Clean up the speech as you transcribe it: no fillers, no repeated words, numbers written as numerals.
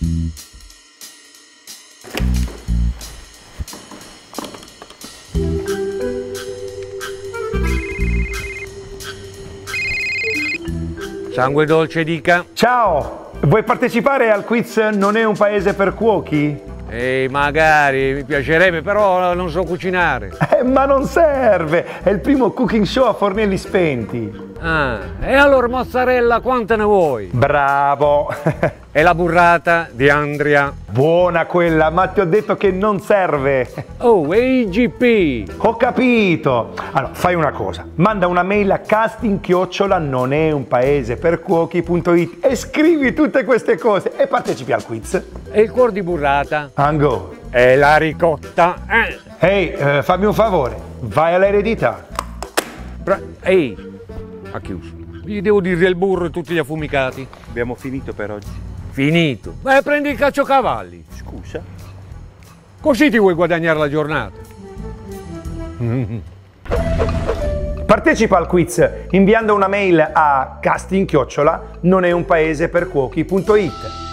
Sangue dolce dica. Ciao, vuoi partecipare al quiz Non è un paese per cuochi? Magari, mi piacerebbe, però non so cucinare. Ma non serve, è il primo cooking show a fornelli spenti. E allora mozzarella quante ne vuoi? Bravo! E la burrata di Andria? Buona quella, ma ti ho detto che non serve. Oh, e IGP? Ho capito. Allora, fai una cosa, manda una mail a casting@nonèunpaesepercuochi.it e scrivi tutte queste cose e partecipi al quiz. E il cuor di burrata? Ango. E la ricotta? Ehi, fammi un favore, vai all'eredità. Ha chiuso. Gli devo dire il burro e tutti gli affumicati. Abbiamo finito per oggi. Finito. Vai, prendi il caciocavalli. Scusa? Così ti vuoi guadagnare la giornata. Partecipa al quiz inviando una mail a casting@nonèunpaesepercuochi.it.